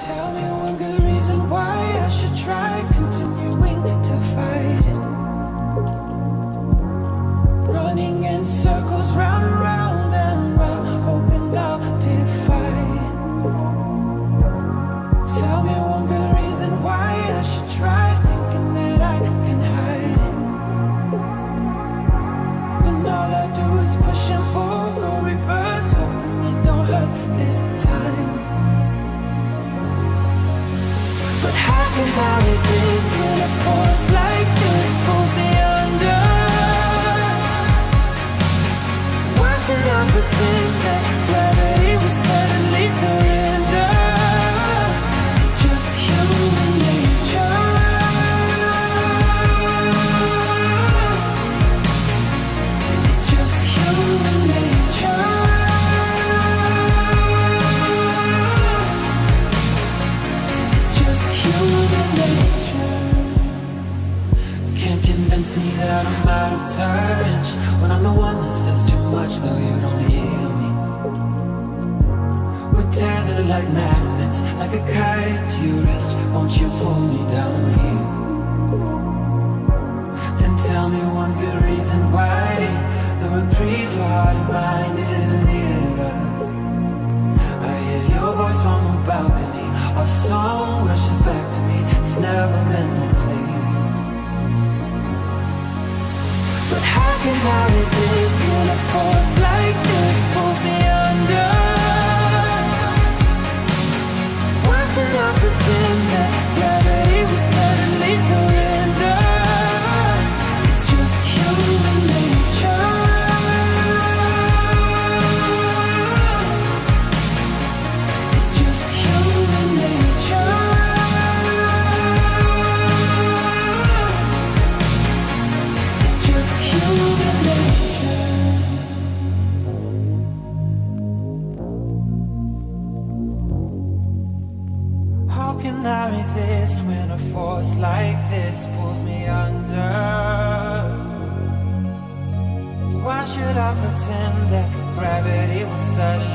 Tell me one good reason why I should try continuing to fight it. Running in circles round and round and round, hoping I'll defy it. Tell me one good reason why I should try thinking that I can hide it. When all I do is push and pull, go reverse, hoping it don't hurt this time. But how can I resist when a force like this pulls me under? Why should I pretend that gravity will suddenly surrender? It's just human nature. It's just human nature. It's just human nature. Can't convince me that I'm out of touch when I'm the one that says too much, though you don't hear me. We're tethered like magnets, like a kite to your wrist. Won't you pull me down here? Then tell me one good reason why the reprieve for heart and mind isn't near us. I hear your voice from a balcony, our song rushes back to me. It's never been more clear. But how can I resist when a force like this pulls me under? Why should I pretend that gravity will suddenly surrender? It's just human nature. It's just human nature. It's just human nature. How can I resist when a force like this pulls me under? Why should I pretend that gravity will suddenly